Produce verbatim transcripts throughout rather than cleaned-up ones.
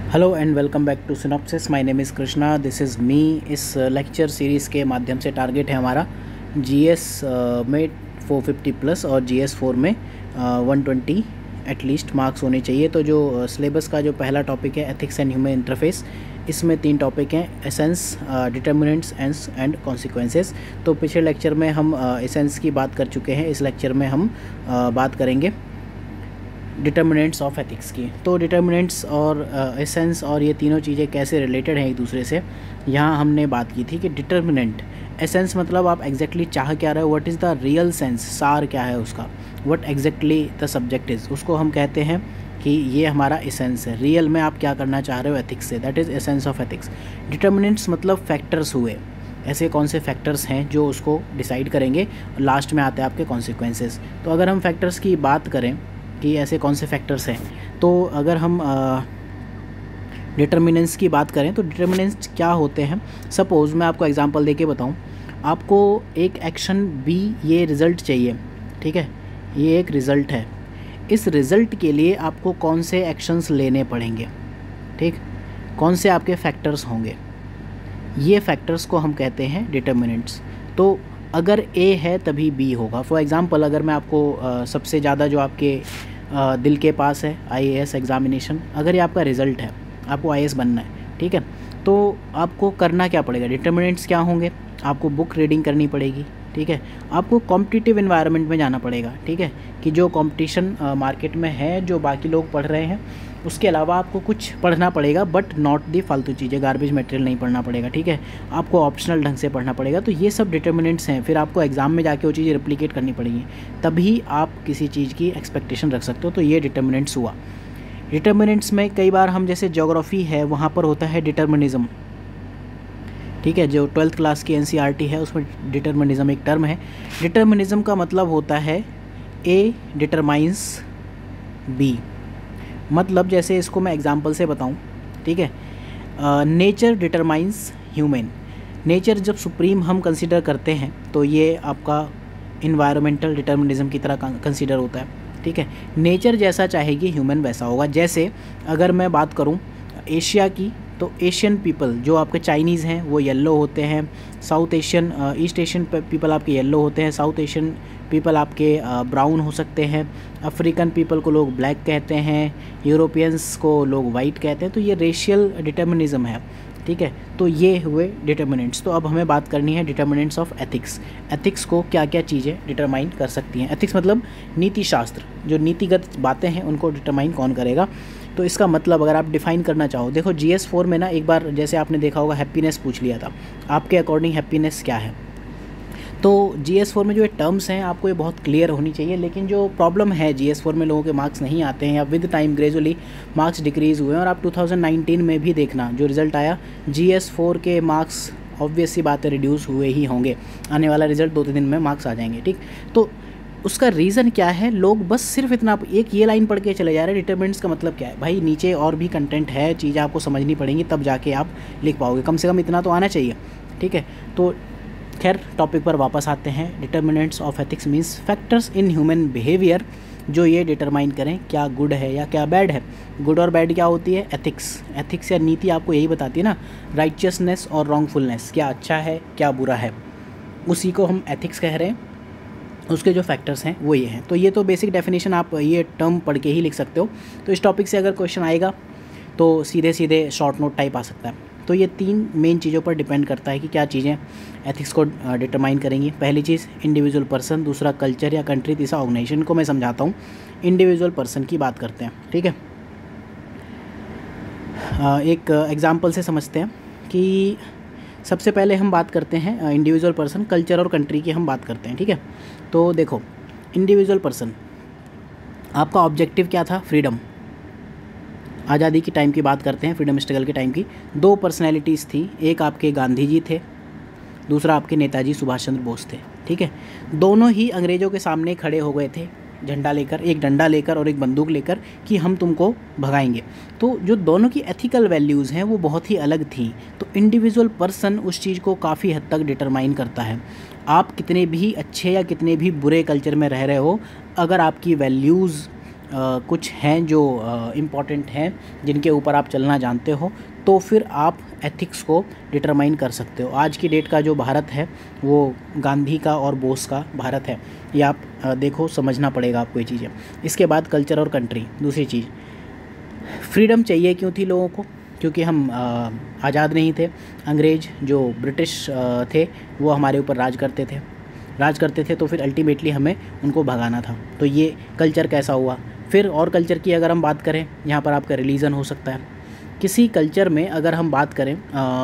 Hello and welcome back to Synopsis. My name is Krishna, this is me. इस lecture series के माध्यम से target है हमारा जीएस में फोर फिफ्टी प्लस और जीएस फोर में वन ट्वेंटी एटलीस्ट मार्क्स होने चाहिए। तो जो सिलेबस का जो पहला टॉपिक है एथिक्स एंड ह्यूमन इंटरफेस, इसमें तीन टॉपिक हैं, essence, determinants and and consequences. तो पिछले लेक्चर में हम एसेंस की बात कर चुके हैं, इस लेक्चर में हम uh, बात करेंगे डिटर्मिनेंट्स ऑफ एथिक्स की। तो डिटर्मिनेंट्स और एसेंस uh, और ये तीनों चीज़ें कैसे रिलेटेड हैं एक दूसरे से, यहाँ हमने बात की थी कि डिटर्मिनेंट, एसेंस मतलब आप एग्जैक्टली चाह क्या रहे हो, what is the real sense, सार क्या है उसका, what exactly the subject is, उसको हम कहते हैं कि ये हमारा एसेंस है। रियल में आप क्या करना चाह रहे हो एथिक्स से, that is essence of ethics. Determinants मतलब फैक्टर्स हुए, ऐसे कौन से फैक्टर्स हैं जो उसको डिसाइड करेंगे। लास्ट में आते हैं आपके कॉन्सिक्वेंसेस। तो अगर हम फैक्टर्स की बात करें कि ऐसे कौन से फैक्टर्स हैं, तो अगर हम डिटर्मिनेंट्स की बात करें तो डिटर्मिनेंट्स क्या होते हैं। सपोज़ मैं आपको एग्जांपल देके बताऊं, आपको एक एक्शन बी, ये रिज़ल्ट चाहिए, ठीक है, ये एक रिज़ल्ट है। इस रिज़ल्ट के लिए आपको कौन से एक्शंस लेने पड़ेंगे, ठीक, कौन से आपके फैक्टर्स होंगे, ये फैक्टर्स को हम कहते हैं डिटर्मिनेंट्स। तो अगर ए है तभी बी होगा। फॉर एग्ज़ाम्पल अगर मैं आपको आ, सबसे ज़्यादा जो आपके आ, दिल के पास है आईएएस एग्ज़ामिनेशन, अगर ये आपका रिज़ल्ट है, आपको आईएएस बनना है, ठीक है, तो आपको करना क्या पड़ेगा, डिटर्मिनेंट्स क्या होंगे, आपको बुक रीडिंग करनी पड़ेगी, ठीक है, आपको कॉम्पिटिटिव इन्वायरमेंट में जाना पड़ेगा, ठीक है, कि जो कंपटीशन मार्केट में है, जो बाकी लोग पढ़ रहे हैं, उसके अलावा आपको कुछ पढ़ना पड़ेगा, बट नॉट दी फालतू चीज़ें, गार्बेज मटेरियल नहीं पढ़ना पड़ेगा, ठीक है, आपको ऑप्शनल ढंग से पढ़ना पड़ेगा। तो ये सब डिटर्मिनेंट्स हैं। फिर आपको एग्ज़ाम में जाके वो चीज़ें रिप्लिकेट करनी पड़ेगी, तभी आप किसी चीज़ की एक्सपेक्टेशन रख सकते हो। तो ये डिटर्मिनेंट्स हुआ। डिटर्मिनेंट्स में कई बार हम, जैसे ज्योग्राफी है, वहाँ पर होता है डिटर्मिनिज्म, ठीक है, जो ट्वेल्थ क्लास की एनसीईआरटी है उसमें डिटर्मिनिज्म एक टर्म है। डिटर्मिनिज्म का मतलब होता है ए डिटरमाइंस बी। मतलब जैसे इसको मैं एग्जांपल से बताऊं, ठीक है, नेचर डिटरमाइंस ह्यूमन। नेचर जब सुप्रीम हम कंसीडर करते हैं तो ये आपका इन्वायरमेंटल डिटर्मिनिज्म की तरह कंसीडर होता है, ठीक है। नेचर जैसा चाहेगी ह्यूमन वैसा होगा। जैसे अगर मैं बात करूं एशिया की, तो एशियन पीपल जो आपके चाइनीज़ हैं वो येलो होते हैं, south Asian east Asian people आपके येलो होते हैं, साउथ एशियन पीपल आपके ब्राउन हो सकते हैं, अफ्रीकन पीपल को लोग ब्लैक कहते हैं, यूरोपियंस को लोग वाइट कहते हैं। तो ये रेशियल डिटर्मिनिज्म है, ठीक है। तो ये हुए डिटर्मिनेंट्स। तो अब हमें बात करनी है डिटर्मिनेंट्स ऑफ एथिक्स। एथिक्स को क्या क्या चीज़ें डिटरमाइन कर सकती हैं। एथिक्स मतलब नीति शास्त्र, जो नीतिगत बातें हैं उनको डिटरमाइन कौन करेगा। तो इसका मतलब अगर आप डिफ़ाइन करना चाहो, देखो जीएस फोर में ना एक बार जैसे आपने देखा होगा हैप्पीनेस पूछ लिया था, आपके अकॉर्डिंग हैप्पीनेस क्या है। तो जीएस फोर में जो ये टर्म्स हैं आपको ये बहुत क्लियर होनी चाहिए। लेकिन जो प्रॉब्लम है, जीएस फोर में लोगों के मार्क्स नहीं आते हैं, या with time gradually marks decrease हुए हैं। और आप टू थाउजेंड नाइनटीन में भी देखना जो रिज़ल्ट आया, जीएस फोर के मार्क्स ऑब्वियस सी बात है रिड्यूस हुए ही होंगे। आने वाला रिज़ल्ट दो तीन दिन में मार्क्स आ जाएंगे, ठीक। तो उसका रीज़न क्या है, लोग बस सिर्फ इतना एक ये लाइन पढ़ के चले जा रहे हैं। डिटर्मिनेंट्स का मतलब क्या है भाई, नीचे और भी कंटेंट है, चीज़ें आपको समझनी पड़ेंगी तब जाके आप लिख पाओगे, कम से कम इतना तो आना चाहिए, ठीक है। तो खैर टॉपिक पर वापस आते हैं। Determinants of ethics means factors in human behaviour, जो ये डिटरमाइन करें क्या गुड है या क्या बैड है। गुड और बैड क्या होती है, एथिक्स। एथिक्स या नीति आपको यही बताती है ना, राइचियसनेस और रॉन्गफुलनेस, क्या अच्छा है क्या बुरा है, उसी को हम एथिक्स कह रहे हैं। उसके जो फैक्टर्स हैं वो ये हैं। तो ये तो बेसिक डेफिनेशन आप ये टर्म पढ़ के ही लिख सकते हो। तो इस टॉपिक से अगर क्वेश्चन आएगा तो सीधे सीधे शॉर्ट नोट टाइप आ सकता है। तो ये तीन मेन चीज़ों पर डिपेंड करता है कि क्या चीज़ें एथिक्स को डिटरमाइन करेंगी। पहली चीज़ इंडिविजुअल पर्सन, दूसरा कल्चर या कंट्री, तीसरा ऑर्गेनाइजेशन। को मैं समझाता हूँ। इंडिविजुअल पर्सन की बात करते हैं, ठीक है। एक एग्जांपल से समझते हैं कि सबसे पहले हम बात करते हैं इंडिविजुअल पर्सन, कल्चर और कंट्री की हम बात करते हैं, ठीक है। तो देखो इंडिविजुअल पर्सन, आपका ऑब्जेक्टिव क्या था, फ्रीडम। आज़ादी की टाइम की बात करते हैं, फ्रीडम स्ट्रगल के टाइम की। दो पर्सनैलिटीज़ थी, एक आपके गांधी जी थे, दूसरा आपके नेताजी सुभाष चंद्र बोस थे, ठीक है। दोनों ही अंग्रेज़ों के सामने खड़े हो गए थे, झंडा लेकर, एक डंडा लेकर और एक बंदूक लेकर, कि हम तुमको भगाएंगे। तो जो दोनों की एथिकल वैल्यूज़ हैं वो बहुत ही अलग थी। तो इंडिविजुअल पर्सन उस चीज़ को काफ़ी हद तक डिटरमाइन करता है। आप कितने भी अच्छे या कितने भी बुरे कल्चर में रह रहे हो, अगर आपकी वैल्यूज़ कुछ हैं जो इम्पॉर्टेंट हैं जिनके ऊपर आप चलना जानते हो, तो फिर आप एथिक्स को डिटरमाइन कर सकते हो। आज की डेट का जो भारत है वो गांधी का और बोस का भारत है, ये आप देखो, समझना पड़ेगा आपको ये चीज़ें। इसके बाद कल्चर और कंट्री। दूसरी चीज़, फ्रीडम चाहिए क्यों थी लोगों को? क्योंकि हम आज़ाद नहीं थे। अंग्रेज़ जो ब्रिटिश थे वो हमारे ऊपर राज करते थे राज करते थे तो फिर अल्टीमेटली हमें उनको भगाना था। तो ये कल्चर कैसा हुआ। फिर और कल्चर की अगर हम बात करें, यहाँ पर आपका रिलीजन हो सकता है। किसी कल्चर में अगर हम बात करें,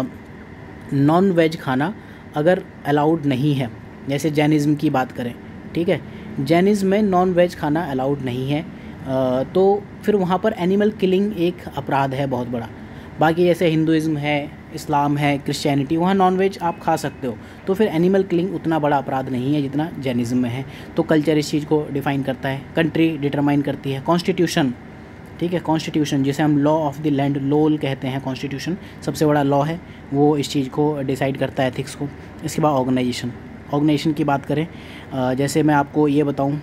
नॉन वेज खाना अगर अलाउड नहीं है, जैसे जैनिज़्म की बात करें, ठीक है, जैनिज़्म में नॉन वेज खाना अलाउड नहीं है, आ, तो फिर वहाँ पर एनिमल किलिंग एक अपराध है बहुत बड़ा। बाकी जैसे हिंदुइज़्म है, इस्लाम है, क्रिश्चियनिटी, वहाँ नॉन वेज आप खा सकते हो, तो फिर एनिमल किलिंग उतना बड़ा अपराध नहीं है जितना जैनिज़्म में है। तो कल्चर इस चीज़ को डिफ़ाइन करता है। कंट्री डिटरमाइन करती है कॉन्स्टिट्यूशन, ठीक है, कॉन्स्टिट्यूशन जिसे हम लॉ ऑफ द लैंड, लोल कहते हैं। कॉन्स्टिट्यूशन सबसे बड़ा लॉ है, वो इस चीज़ को डिसाइड करता है, एथिक्स को। इसके बाद ऑर्गेनाइजेशन। ऑर्गेनाइजेशन की बात करें, जैसे मैं आपको ये बताऊँ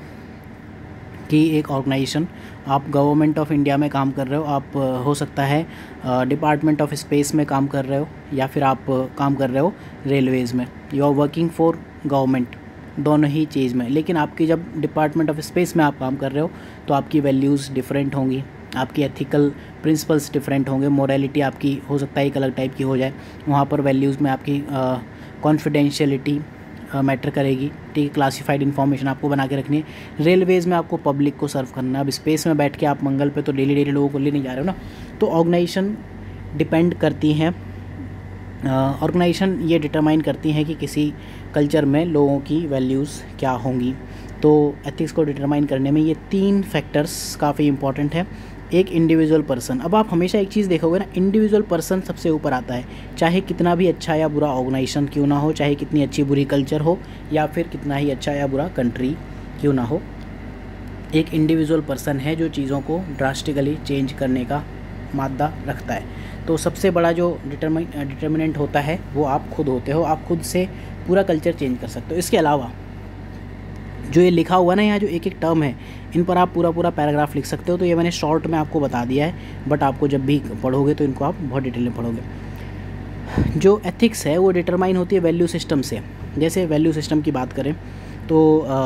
कि एक ऑर्गेनाइजेशन, आप गवर्नमेंट ऑफ इंडिया में काम कर रहे हो, आप हो सकता है डिपार्टमेंट ऑफ स्पेस में काम कर रहे हो, या फिर आप काम कर रहे हो रेलवेज़ में, you are working for government, दोनों ही चीज़ में। लेकिन आपकी जब डिपार्टमेंट ऑफ स्पेस में आप काम कर रहे हो तो आपकी वैल्यूज़ डिफरेंट होंगी, आपकी एथिकल प्रिंसिपल्स डिफरेंट होंगे, मोरालिटी आपकी हो सकता है एक अलग टाइप की हो जाए। वहाँ पर वैल्यूज़ में आपकी कॉन्फिडेंशियलिटी मैटर करेगी, ठीक है, क्लासिफाइड इन्फॉर्मेशन आपको बना के रखनी है। रेलवेज़ में आपको पब्लिक को सर्व करना है। अब स्पेस में बैठ के आप मंगल पे तो डेली डेली लोगों को ले नहीं जा रहे हो ना। तो ऑर्गेनाइजेशन डिपेंड करती हैं, ऑर्गेनाइजेशन ये डिटरमाइन करती हैं कि किसी कल्चर में लोगों की वैल्यूज़ क्या होंगी। तो एथिक्स को डिटरमाइन करने में ये तीन फैक्टर्स काफ़ी इंपॉर्टेंट है। एक इंडिविजुअल पर्सन, अब आप हमेशा एक चीज़ देखोगे ना, इंडिविजुअल पर्सन सबसे ऊपर आता है, चाहे कितना भी अच्छा या बुरा ऑर्गेनाइजेशन क्यों ना हो, चाहे कितनी अच्छी बुरी कल्चर हो, या फिर कितना ही अच्छा या बुरा कंट्री क्यों ना हो, एक इंडिविजुअल पर्सन है जो चीज़ों को ड्रास्टिकली चेंज करने का मादा रखता है। तो सबसे बड़ा जो डिटरमिन डिटर्मिनेंट होता है वो आप खुद होते हो, आप खुद से पूरा कल्चर चेंज कर सकते हो। इसके अलावा जो ये लिखा हुआ ना, यहाँ जो एक एक टर्म है, इन पर आप पूरा पूरा पैराग्राफ लिख सकते हो। तो ये मैंने शॉर्ट में आपको बता दिया है, बट आपको जब भी पढ़ोगे तो इनको आप बहुत डिटेल में पढ़ोगे। जो एथिक्स है वो डिटरमाइन होती है वैल्यू सिस्टम से। जैसे वैल्यू सिस्टम की बात करें तो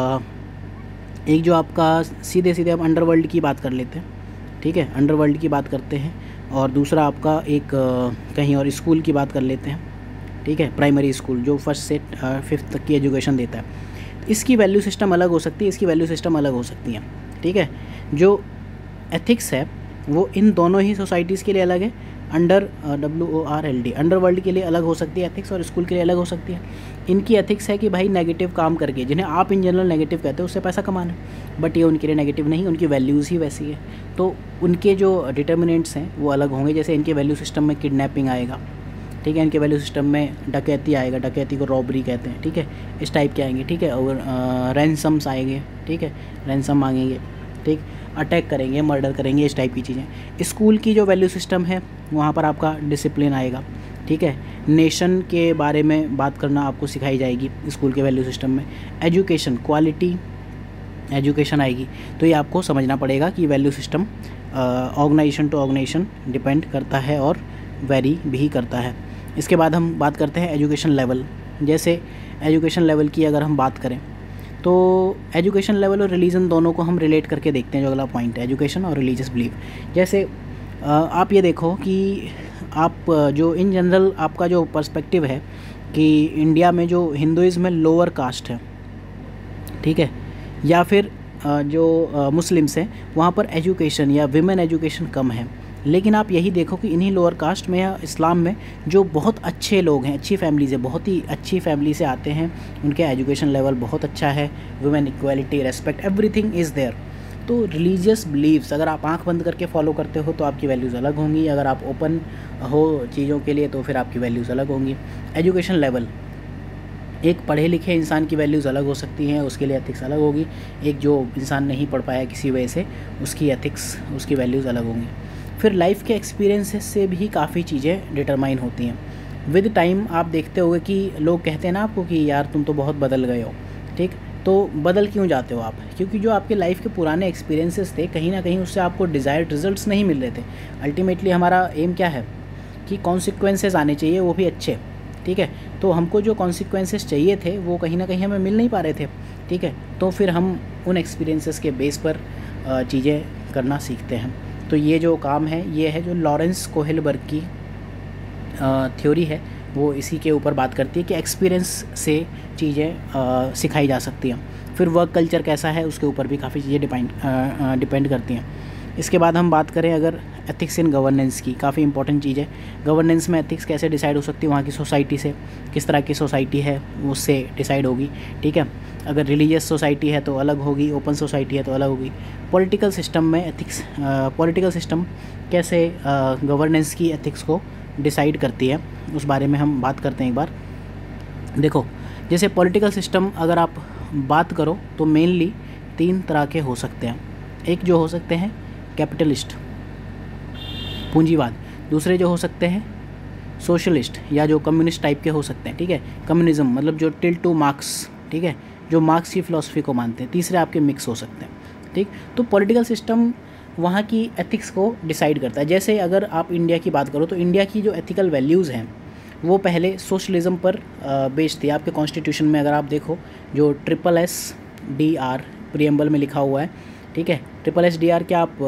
एक जो आपका सीधे सीधे हम अंडरवर्ल्ड की बात कर लेते हैं, ठीक है, अंडरवर्ल्ड की बात करते हैं, और दूसरा आपका एक कहीं और स्कूल की बात कर लेते हैं, ठीक है, प्राइमरी स्कूल जो फर्स्ट से फिफ्थ तक की एजुकेशन देता है। इसकी वैल्यू सिस्टम अलग हो सकती है, इसकी वैल्यू सिस्टम अलग हो सकती है, ठीक है। जो एथिक्स है वो इन दोनों ही सोसाइटीज़ के लिए अलग है। Under W O R L D underworld के लिए अलग हो सकती है एथिक्स, और स्कूल के लिए अलग हो सकती है। इनकी एथिक्स है कि भाई नेगेटिव काम करके, जिन्हें आप इन जनरल नेगेटिव कहते हो, उससे पैसा कमाना है, बट ये उनके लिए नेगेटिव नहीं, उनकी वैल्यूज़ ही वैसी है। तो उनके जो डिटर्मिनेंट्स हैं वो अलग होंगे। जैसे इनके वैल्यू सिस्टम में किडनैपिंग आएगा, ठीक है, इनके वैल्यू सिस्टम में डकैती आएगा, डकैती को रॉबरी कहते हैं, ठीक है, इस टाइप के आएंगे, ठीक है, और रैंसम्स आएंगे, ठीक है, रैंसम मांगेंगे, ठीक, अटैक करेंगे, मर्डर करेंगे, इस टाइप की चीज़ें। स्कूल की जो वैल्यू सिस्टम है वहाँ पर आपका डिसिप्लिन आएगा, ठीक है, नेशन के बारे में बात करना आपको सिखाई जाएगी स्कूल के वैल्यू सिस्टम में। एजुकेशन, क्वालिटी एजुकेशन आएगी। तो ये आपको समझना पड़ेगा कि value system organisation to organisation depend करता है और वेरी भी करता है। इसके बाद हम बात करते हैं एजुकेशन लेवल। जैसे एजुकेशन लेवल की अगर हम बात करें तो एजुकेशन लेवल और रिलीजन दोनों को हम रिलेट करके देखते हैं। जो अगला पॉइंट है एजुकेशन और रिलीजियस बिलीफ। जैसे आप ये देखो कि आप जो इन जनरल आपका जो पर्सपेक्टिव है कि इंडिया में जो हिंदुइज़्म में लोअर कास्ट है, ठीक है, या फिर जो मुस्लिम्स हैं वहाँ पर एजुकेशन या विमेन एजुकेशन कम है। लेकिन आप यही देखो कि इन्हीं लोअर कास्ट में या इस्लाम में जो बहुत अच्छे लोग हैं, अच्छी फैमिली से, बहुत ही अच्छी फैमिली से आते हैं, उनके एजुकेशन लेवल बहुत अच्छा है, women equality, respect, everything is there. तो रिलीजियस बिलीव्स अगर आप आंख बंद करके फॉलो करते हो तो आपकी वैल्यूज़ अलग होंगी, अगर आप ओपन हो चीज़ों के लिए तो फिर आपकी वैल्यूज़ अलग होंगी। एजुकेशन लेवल, एक पढ़े लिखे इंसान की वैल्यूज़ अलग हो सकती हैं, उसके लिए एथिक्स अलग होगी। एक जो इंसान नहीं पढ़ पाया किसी वजह से, उसकी एथिक्स, उसकी वैल्यूज़ अलग होंगी। फिर लाइफ के एक्सपीरियंसेस से भी काफ़ी चीज़ें डिटरमाइन होती हैं। विद टाइम आप देखते होगे कि लोग कहते हैं ना आपको कि यार तुम तो बहुत बदल गए हो, ठीक, तो बदल क्यों जाते हो आप? क्योंकि जो आपके लाइफ के पुराने एक्सपीरियंसेस थे, कहीं ना कहीं उससे आपको डिज़ायर्ड रिजल्ट्स नहीं मिल रहे थे। अल्टीमेटली हमारा एम क्या है कि कॉन्सिक्वेंसेस आने चाहिए, वो भी अच्छे, ठीक है। तो हमको जो कॉन्सिक्वेंसेस चाहिए थे वो कहीं ना कहीं हमें मिल नहीं पा रहे थे, ठीक है। तो फिर हम उन एक्सपीरियंसेस के बेस पर चीज़ें करना सीखते हैं। तो ये जो काम है ये है जो लॉरेंस कोहेलबर्ग की थ्योरी है, वो इसी के ऊपर बात करती है कि एक्सपीरियंस से चीज़ें सिखाई जा सकती हैं। फिर वर्क कल्चर कैसा है उसके ऊपर भी काफ़ी चीज़ें डिपेंड डिपेंड करती हैं। इसके बाद हम बात करें अगर एथिक्स इन गवर्नेंस की, काफ़ी इंपॉर्टेंट चीज़ है। गवर्नेंस में एथिक्स कैसे डिसाइड हो सकती है, वहाँ की सोसाइटी से, किस तरह की सोसाइटी है उससे डिसाइड होगी, ठीक है। अगर रिलीजियस सोसाइटी है तो अलग होगी, ओपन सोसाइटी है तो अलग होगी। पॉलिटिकल सिस्टम में एथिक्स, पॉलिटिकल सिस्टम कैसे गवर्नेंस की एथिक्स को डिसाइड करती है, उस बारे में हम बात करते हैं एक बार। देखो, जैसे पॉलिटिकल सिस्टम अगर आप बात करो तो मेनली तीन तरह के हो सकते हैं। एक जो हो सकते हैं कैपिटलिस्ट, पूंजीवाद। दूसरे जो हो सकते हैं सोशलिस्ट या जो कम्युनिस्ट टाइप के हो सकते हैं, ठीक है। कम्युनिज्म मतलब जो टिल टू मार्क्स, ठीक है, जो मार्क्स की फ़िलॉसफी को मानते हैं। तीसरे आपके मिक्स हो सकते हैं, ठीक। तो पॉलिटिकल सिस्टम वहाँ की एथिक्स को डिसाइड करता है। जैसे अगर आप इंडिया की बात करो तो इंडिया की जो एथिकल वैल्यूज़ हैं वो पहले सोशलिज्म पर बेस्ड थी। आपके कॉन्स्टिट्यूशन में अगर आप देखो जो triple S D R preamble में लिखा हुआ है, ठीक है। ट्रिपल एस डी आर क्या आप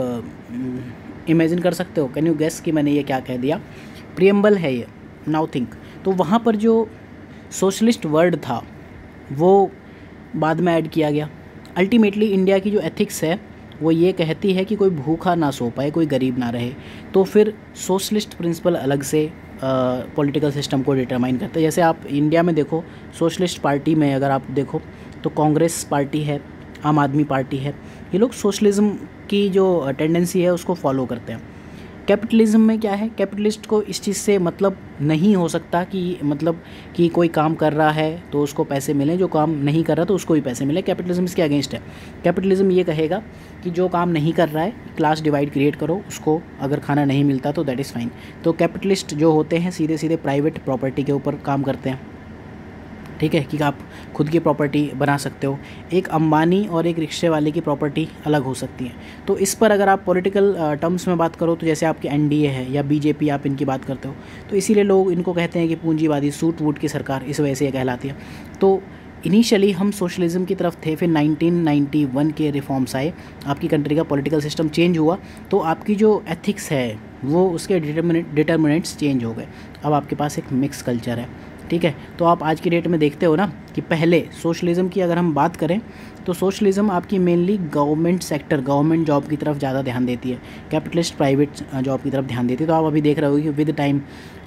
इमेजिन कर सकते हो? कैन यू गेस कि मैंने ये क्या कह दिया? प्रीएम्बल है ये, नाउ थिंक। तो वहाँ पर जो सोशलिस्ट वर्ड था वो बाद में ऐड किया गया। अल्टीमेटली इंडिया की जो एथिक्स है वो ये कहती है कि कोई भूखा ना सो पाए, कोई गरीब ना रहे। तो फिर सोशलिस्ट प्रिंसिपल अलग से पॉलिटिकल सिस्टम को डिटरमाइन करता है। जैसे आप इंडिया में देखो, सोशलिस्ट पार्टी में अगर आप देखो तो कांग्रेस पार्टी है, आम आदमी पार्टी है, ये लोग सोशलिज्म की जो टेंडेंसी है उसको फॉलो करते हैं। कैपिटलिज्म में क्या है, कैपिटलिस्ट को इस चीज़ से मतलब नहीं हो सकता कि मतलब कि कोई काम कर रहा है तो उसको पैसे मिलें, जो काम नहीं कर रहा तो उसको भी पैसे मिले। कैपिटलिज्म इसके अगेंस्ट है। कैपिटलिज्म ये कहेगा कि जो काम नहीं कर रहा है क्लास डिवाइड क्रिएट करो, उसको अगर खाना नहीं मिलता तो दैट इज़ फाइन। तो कैपिटलिस्ट जो होते हैं सीधे सीधे प्राइवेट प्रॉपर्टी के ऊपर काम करते हैं, ठीक है, कि आप खुद की प्रॉपर्टी बना सकते हो। एक अंबानी और एक रिक्शे वाले की प्रॉपर्टी अलग हो सकती है। तो इस पर अगर आप पॉलिटिकल टर्म्स में बात करो तो जैसे आपके एनडीए है या बीजेपी, आप इनकी बात करते हो तो इसीलिए लोग इनको कहते हैं कि पूंजीवादी सूट वूट की सरकार, इस वजह से ये कहलाती है। तो इनिशियली हम सोशलिज्म की तरफ थे, फिर नाइनटीन नाइंटी वन के रिफॉर्म्स आए, आपकी कंट्री का पॉलिटिकल सिस्टम चेंज हुआ, तो आपकी जो एथिक्स है वो उसके डिटर्मिनेट डिटर्मिनेंट्स चेंज हो गए। अब आपके पास एक मिक्स कल्चर है, ठीक है। तो आप आज की डेट में देखते हो ना कि पहले सोशलिज्म की अगर हम बात करें तो सोशलिज्म आपकी mainly government sector, government job की तरफ ज़्यादा ध्यान देती है, कैपिटलिस्ट प्राइवेट जॉब की तरफ ध्यान देती है। तो आप अभी देख रहे हो कि विद टाइम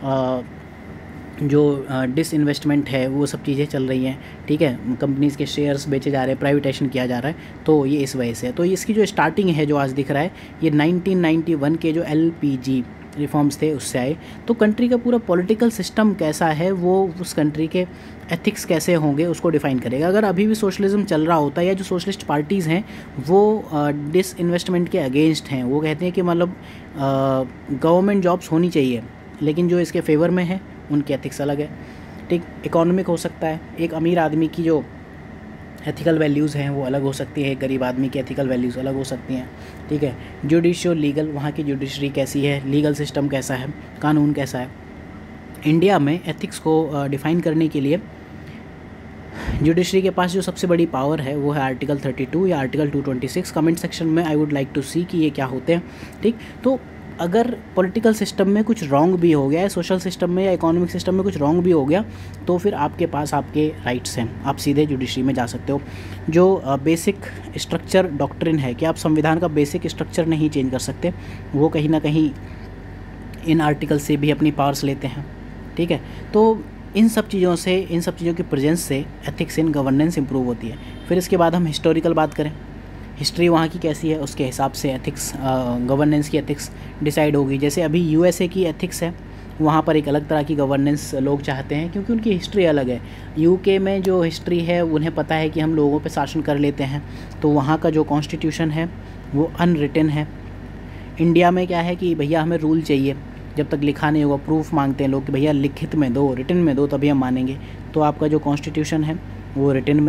जो डिसइन्वेस्टमेंट है वो सब चीज़ें चल रही हैं, ठीक है। कंपनीज़ के शेयर्स बेचे जा रहे हैं, प्राइवेटाइजेशन किया जा रहा है, तो ये इस वजह से है। तो इसकी जो स्टार्टिंग है जो आज दिख रहा है ये नाइनटीन नाइंटी वन के जो एल पी जी रिफॉर्म्स थे उससे आए। तो कंट्री का पूरा पॉलिटिकल सिस्टम कैसा है वो उस कंट्री के एथिक्स कैसे होंगे उसको डिफ़ाइन करेगा। अगर अभी भी सोशलिज्म चल रहा होता है या जो सोशलिस्ट पार्टीज़ हैं वो डिसइन्वेस्टमेंट के अगेंस्ट हैं, वो कहते हैं कि मतलब गवर्नमेंट जॉब्स होनी चाहिए, लेकिन जो इसके फेवर में है उनके एथिक्स अलग है, ठीक। इकोनॉमिक हो सकता है, एक अमीर आदमी की जो एथिकल वैल्यूज़ हैं वो अलग हो सकती है, गरीब आदमी की एथिकल वैल्यूज़ अलग हो सकती हैं, ठीक है। जुडिशियो लीगल, वहाँ की जुडिशरी कैसी है, लीगल सिस्टम कैसा है, कानून कैसा है। इंडिया में एथिक्स को डिफ़ाइन करने के लिए जुडिशरी के पास जो सबसे बड़ी पावर है वो है आर्टिकल थर्टी टू या article two twenty six. Comment section में I would like to see कि ये क्या होते हैं, ठीक। तो अगर पॉलिटिकल सिस्टम में कुछ रॉन्ग भी हो गया है, सोशल सिस्टम में या इकोनॉमिक सिस्टम में कुछ रॉन्ग भी हो गया, तो फिर आपके पास आपके राइट्स हैं, आप सीधे जुडिशरी में जा सकते हो। जो बेसिक स्ट्रक्चर डॉक्ट्रिन है कि आप संविधान का बेसिक स्ट्रक्चर नहीं चेंज कर सकते, वो कहीं ना कहीं इन आर्टिकल से भी अपनी पावर्स लेते हैं, ठीक है। तो इन सब चीज़ों से, इन सब चीज़ों की प्रेजेंस से एथिक्स इन गवर्नेंस इंप्रूव होती है। फिर इसके बाद हम हिस्टोरिकल बात करें, हिस्ट्री वहाँ की कैसी है उसके हिसाब से एथिक्स, गवर्नेंस की एथिक्स डिसाइड होगी। जैसे अभी यूएसए की एथिक्स है, वहाँ पर एक अलग तरह की गवर्नेंस लोग चाहते हैं क्योंकि उनकी हिस्ट्री अलग है। यूके में जो हिस्ट्री है उन्हें पता है कि हम लोगों पे शासन कर लेते हैं, तो वहाँ का जो कॉन्स्टिट्यूशन है वो अनरिटन है। इंडिया में क्या है कि भैया हमें रूल चाहिए, जब तक लिखा नहीं होगा प्रूफ मांगते हैं लोग कि भैया लिखित में दो, रिटन में दो, तभी हम मानेंगे। तो आपका जो कॉन्स्टिट्यूशन है वो रिटन में है,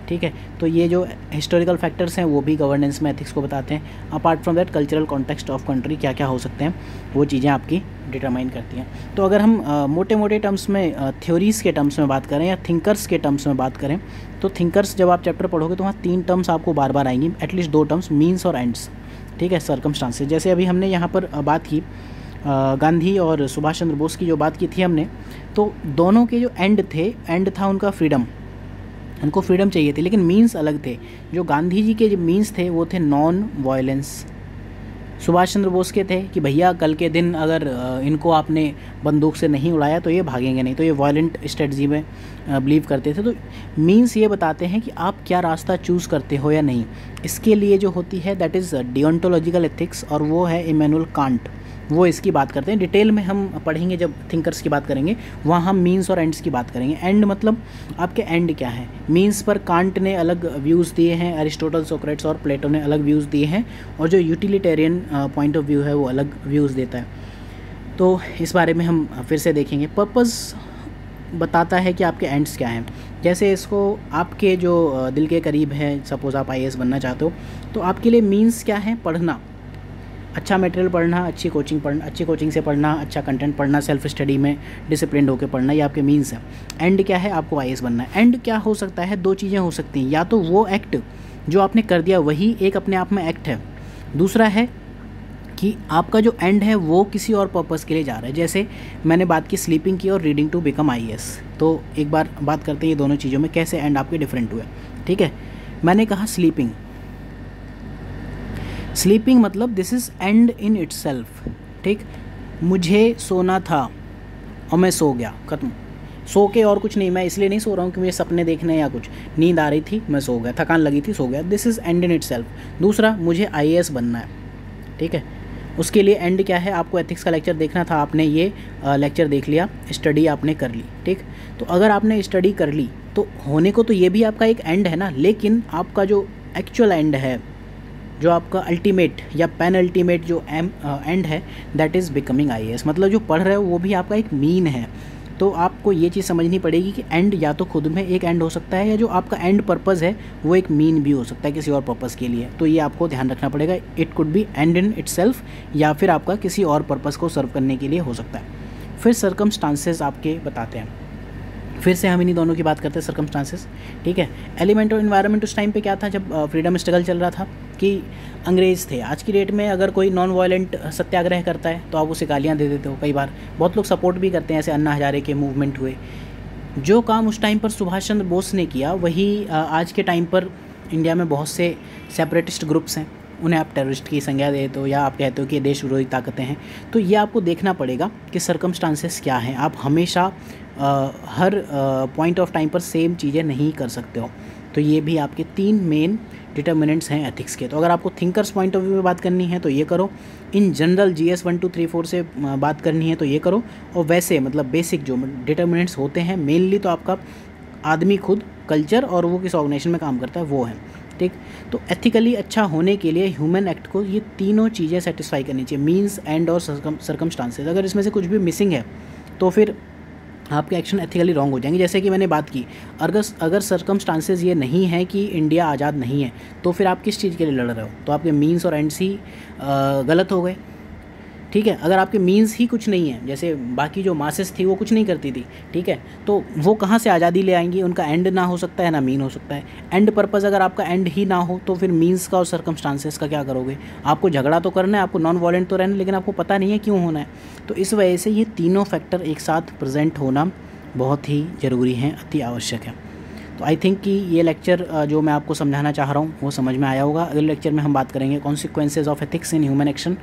ठीक है। तो ये जो हिस्टोरिकल फैक्टर्स हैं वो भी गवर्नेंस में एथिक्स को बताते हैं। Apart from that cultural context of country क्या क्या हो सकते हैं वो चीज़ें आपकी डिटरमाइन करती हैं। तो अगर हम आ, मोटे मोटे टर्म्स में थ्योरीज़ के टर्म्स में बात करें या थिंकर्स के टर्म्स में बात करें, तो थिंकर्स जब आप चैप्टर पढ़ोगे तो वहाँ तीन टर्म्स आपको बार बार आएंगी, एटलीस्ट दो टर्म्स, मीन्स और एंड्स, ठीक है, सर्कमस्टांसेस। जैसे अभी हमने यहाँ पर बात की गांधी और सुभाष चंद्र बोस की जो बात की थी हमने, तो दोनों के जो एंड थे, एंड था उनका फ्रीडम, उनको फ्रीडम चाहिए थी, लेकिन मीन्स अलग थे। जो गांधी जी के जो मीन्स थे वो थे नॉन वायलेंस। सुभाष चंद्र बोस के थे कि भैया कल के दिन अगर इनको आपने बंदूक से नहीं उड़ाया तो ये भागेंगे नहीं, तो ये वायलेंट स्ट्रेटजी में बिलीव करते थे। तो मीन्स ये बताते हैं कि आप क्या रास्ता चूज़ करते हो या नहीं। इसके लिए जो होती है दैट इज़ डियोंटोलॉजिकल एथिक्स, और वो है इमैनुअल कांट, वो इसकी बात करते हैं। डिटेल में हम पढ़ेंगे जब थिंकर्स की बात करेंगे, वहाँ हम मीन्स और एंड्स की बात करेंगे। एंड मतलब आपके एंड क्या है। मीन्स पर कांट ने अलग व्यूज़ दिए हैं, एरिस्टोटल, सोक्रेट्स और प्लेटो ने अलग व्यूज़ दिए हैं, और जो यूटिलिटेरियन पॉइंट ऑफ व्यू है वो अलग व्यूज़ देता है। तो इस बारे में हम फिर से देखेंगे। पर्पज़ बताता है कि आपके एंड्स क्या हैं। जैसे इसको आपके जो दिल के करीब है, सपोज़ आप आई ए एस बनना चाहते हो, तो आपके लिए मीन्स क्या है, पढ़ना, अच्छा मटेरियल पढ़ना, अच्छी कोचिंग पढ़ना, अच्छी कोचिंग से पढ़ना, अच्छा कंटेंट पढ़ना, सेल्फ स्टडी में डिसिप्लिन होकर पढ़ना, ये आपके मीन्स है। एंड क्या है, आपको आई ए एस बनना है। एंड क्या हो सकता है, दो चीज़ें हो सकती हैं, या तो वो एक्ट जो आपने कर दिया वही एक अपने आप में एक्ट है, दूसरा है कि आपका जो एंड है वो किसी और पर्पज़ के लिए जा रहा है। जैसे मैंने बात की स्लीपिंग की और reading to become I A S, तो एक बार बात करते हैं ये दोनों चीज़ों में कैसे एंड आपके डिफरेंट हुए, ठीक है। मैंने कहा स्लीपिंग, स्लीपिंग मतलब this is end in itself, ठीक। मुझे सोना था और मैं सो गया, ख़त्म। सो के और कुछ नहीं, मैं इसलिए नहीं सो रहा हूँ कि मुझे सपने देखने या कुछ, नींद आ रही थी मैं सो गया, थकान लगी थी सो गया, this is end in itself. दूसरा, मुझे आई ए एस बनना है, ठीक है, उसके लिए एंड क्या है, आपको एथिक्स का लेक्चर देखना था, आपने ये लेक्चर देख लिया, स्टडी आपने कर ली, ठीक। तो अगर आपने स्टडी कर ली तो होने को तो ये भी आपका एक एंड है ना, लेकिन आपका जो एक्चुअल एंड है, जो आपका अल्टीमेट या पेन अल्टीमेट जो एम एंड है, that is becoming I A S. मतलब जो पढ़ रहे हो वो भी आपका एक मीन है। तो आपको ये चीज़ समझनी पड़ेगी कि एंड या तो खुद में एक एंड हो सकता है, या जो आपका एंड पर्पज़ है वो एक मीन भी हो सकता है किसी और पर्पज़ के लिए। तो ये आपको ध्यान रखना पड़ेगा। It could be end in itself, या फिर आपका किसी और पर्पज़ को सर्व करने के लिए हो सकता है। फिर सर्कमस्टांसेस आपके बताते हैं, फिर से हम इन्हीं दोनों की बात करते हैं, सर्कमस्टांसेस, ठीक है। एलिमेंट और इन्वायरमेंट उस टाइम पे क्या था जब फ्रीडम स्ट्रगल चल रहा था, कि अंग्रेज़ थे। आज की डेट में अगर कोई नॉन वायलेंट सत्याग्रह करता है तो आप उसे गालियाँ दे देते हो, कई बार बहुत लोग सपोर्ट भी करते हैं, ऐसे अन्ना हजारे के मूवमेंट हुए। जो काम उस टाइम पर सुभाष चंद्र बोस ने किया वही आज के टाइम पर इंडिया में बहुत से सेपरेटिस्ट ग्रुप्स हैं, उन्हें आप टेररिस्ट की संज्ञा देते हो या आप कहते हो कि देश विरोधी ताकतें हैं। तो ये आपको देखना पड़ेगा कि सर्कमस्टांसेस क्या हैं। आप हमेशा आ, हर पॉइंट ऑफ टाइम पर सेम चीज़ें नहीं कर सकते हो। तो ये भी आपके तीन मेन डिटर्मिनेंट्स हैं एथिक्स के। तो अगर आपको थिंकर्स पॉइंट ऑफ व्यू में बात करनी है तो ये करो, in general G S one two three four से बात करनी है तो ये करो, और वैसे मतलब बेसिक जो डिटर्मिनेंट्स होते हैं मेनली तो आपका आदमी खुद, कल्चर और वो किस ऑर्गेनाइजेशन में काम करता है वो है, ठीक। तो एथिकली अच्छा होने के लिए ह्यूमन एक्ट को ये तीनों चीज़ें सेटिस्फाई करनी चाहिए, मीन्स, एंड और सर्कमस्टांसेस। अगर इसमें से कुछ भी मिसिंग है तो फिर आपके एक्शन एथिकली रॉन्ग हो जाएंगे। जैसे कि मैंने बात की, अगर अगर सर्कमस्टांसेस ये नहीं है कि इंडिया आज़ाद नहीं है, तो फिर आप किस चीज़ के लिए लड़ रहे हो, तो आपके मीन्स और एंड्स ही गलत हो गए, ठीक है। अगर आपके मीन्स ही कुछ नहीं है, जैसे बाकी जो मासेस थी वो कुछ नहीं करती थी, ठीक है, तो वो कहाँ से आज़ादी ले आएंगी, उनका एंड ना हो सकता है ना मीन हो सकता है। एंड पर्पज़ अगर आपका एंड ही ना हो तो फिर मीन्स का और सर्कमस्टांसेस का क्या करोगे। आपको झगड़ा तो करना है, आपको नॉन वायलेंट तो रहना है, लेकिन आपको पता नहीं है क्यों होना है। तो इस वजह से ये तीनों फैक्टर एक साथ प्रेजेंट होना बहुत ही ज़रूरी है, अति आवश्यक है। तो आई थिंक कि ये लेक्चर जो मैं आपको समझाना चाह रहा हूँ वो समझ में आया होगा। अगले लेक्चर में हम बात करेंगे consequences of ethics in human action.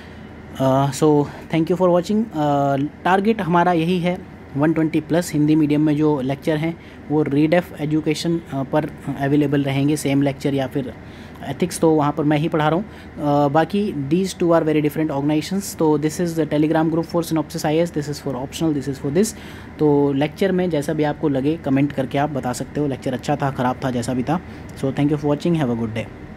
So thank you for watching. Target हमारा यही है, one twenty plus Hindi medium में जो लेक्चर हैं वो रीडेफ एजुकेशन पर अवेलेबल रहेंगे, सेम लेक्चर या फिर एथिक्स तो वहाँ पर मैं ही पढ़ा रहा हूँ। uh, बाकी these two are very different organisations. तो this is the Telegram group for synopsis I A S, this is for optional, this is for this. तो लेक्चर में जैसा भी आपको लगे कमेंट करके आप बता सकते हो, लेक्चर अच्छा था, ख़राब था, जैसा भी था। So thank you for watching, have a good day.